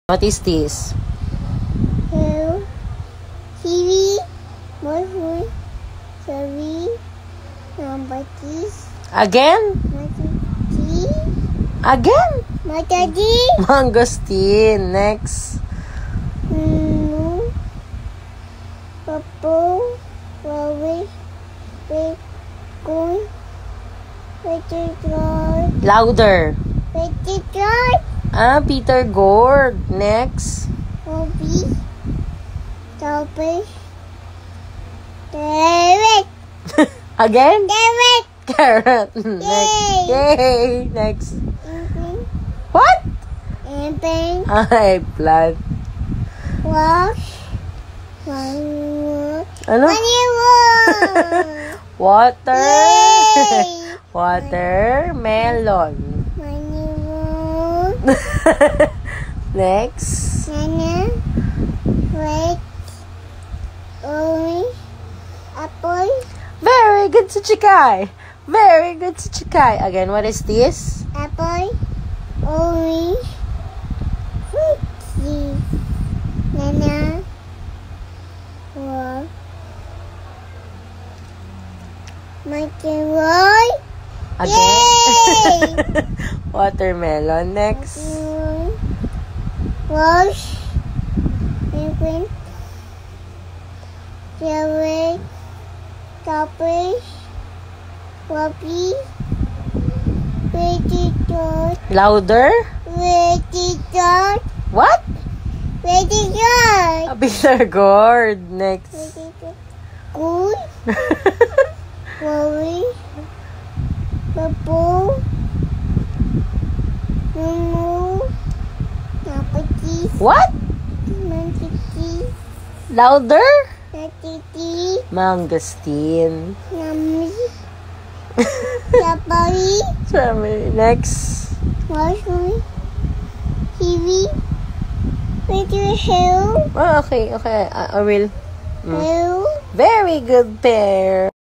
What is this? Hello. TV. Motion. Sorry. Number this. Again? Mataji. Again? Mataji. Mangosteen. Next. Papo. Wawi. Bekun. Peter. Louder. Peter. Peter Gourd. Next. Bobby. Topic. David. Again? David. Carrot. Next. Yay. Next. What? Anything. Plant. Wash. Ano? Water. Watermelon. Next. Nana. Red. Orange. Apple. Very good to Chikai. Very good to Chikai. Again, what is this? Apple. Orange. Fruit. Nana. Microwave. Again. Watermelon. Next. Wash. Liquid. Jelly. Toppers. Whoppy. Vegetable. Louder. Vegetable. What? Vegetable. Peter Gourd. Next. Vegetable. Good. Worry. Purple. Mumu. Napaki. What? Mantiki. Louder. Natiti. Mangosteen. Nami. Sapari. Strawberry. Next. Mushroom. Kiwi. Peter Hill. Okay. I will. Hill. Very good pair.